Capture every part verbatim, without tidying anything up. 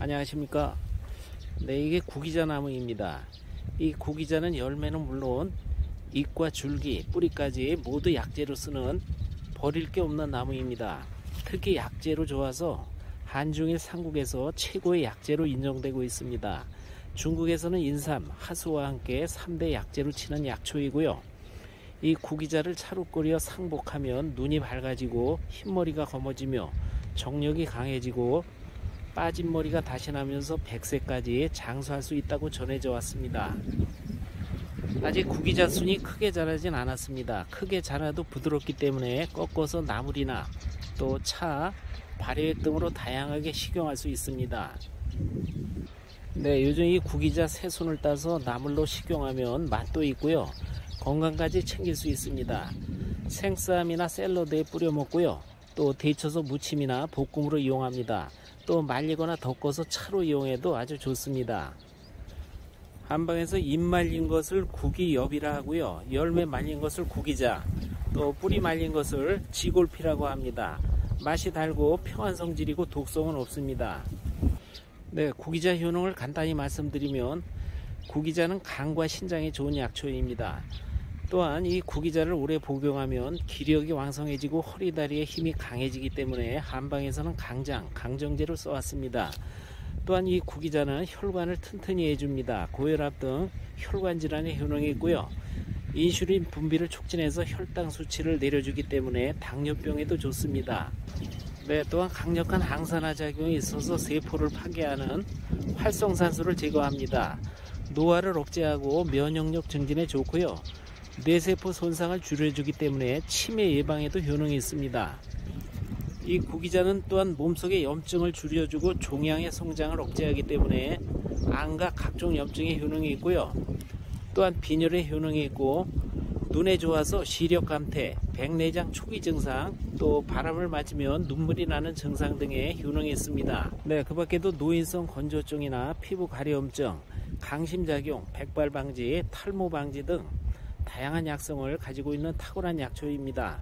안녕하십니까. 네, 이게 구기자 나무입니다. 이 구기자는 열매는 물론 잎과 줄기, 뿌리까지 모두 약재로 쓰는 버릴 게 없는 나무입니다. 특히 약재로 좋아서 한중일 삼국에서 최고의 약재로 인정되고 있습니다. 중국에서는 인삼, 하수와 함께 삼 대 약재로 치는 약초이고요. 이 구기자를 차로 끓여 상복하면 눈이 밝아지고 흰머리가 검어지며 정력이 강해지고 빠진 머리가 다시 나면서 백세까지 장수할 수 있다고 전해져 왔습니다. 아직 구기자 순이 크게 자라진 않았습니다. 크게 자라도 부드럽기 때문에 꺾어서 나물이나 또 차, 발효액 등으로 다양하게 식용할 수 있습니다. 네, 요즘 이 구기자 새순을 따서 나물로 식용하면 맛도 있고요. 건강까지 챙길 수 있습니다. 생쌈이나 샐러드에 뿌려 먹고요. 또 데쳐서 무침이나 볶음으로 이용합니다. 또 말리거나 덮어서 차로 이용해도 아주 좋습니다. 한방에서 잎 말린 것을 구기엽이라 하고요. 열매 말린 것을 구기자, 또 뿌리 말린 것을 지골피라고 합니다. 맛이 달고 평안 성질이고 독성은 없습니다. 네, 구기자 효능을 간단히 말씀드리면 구기자는 간과 신장에 좋은 약초입니다. 또한 이 구기자를 오래 복용하면 기력이 왕성해지고 허리다리에 힘이 강해지기 때문에 한방에서는 강장, 강정제로 써왔습니다. 또한 이 구기자는 혈관을 튼튼히 해줍니다. 고혈압 등 혈관 질환에 효능이 있고요. 인슐린 분비를 촉진해서 혈당 수치를 내려주기 때문에 당뇨병에도 좋습니다. 네, 또한 강력한 항산화 작용이 있어서 세포를 파괴하는 활성산소를 제거합니다. 노화를 억제하고 면역력 증진에 좋고요. 뇌세포 손상을 줄여주기 때문에 치매 예방에도 효능이 있습니다. 이 구기자는 또한 몸속의 염증을 줄여주고 종양의 성장을 억제하기 때문에 암과 각종 염증에 효능이 있고요. 또한 빈혈에 효능이 있고 눈에 좋아서 시력 감퇴, 백내장 초기 증상, 또 바람을 맞으면 눈물이 나는 증상 등의 효능이 있습니다. 네, 그 밖에도 노인성 건조증이나 피부 가려움증, 강심작용, 백발 방지, 탈모 방지 등 다양한 약성을 가지고 있는 탁월한 약초입니다.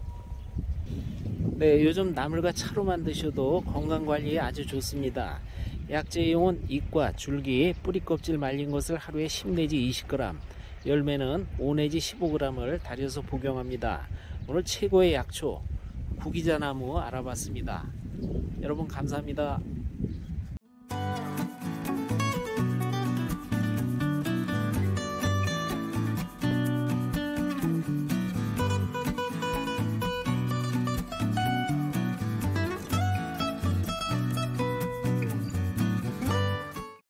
네, 요즘 나물과 차로만 드셔도 건강관리에 아주 좋습니다. 약재용은 잎과 줄기, 뿌리 껍질 말린 것을 하루에 십 내지 이십 그램, 열매는 오 내지 십오 그램을 달여서 복용합니다. 오늘 최고의 약초 구기자 나무 알아봤습니다. 여러분 감사합니다.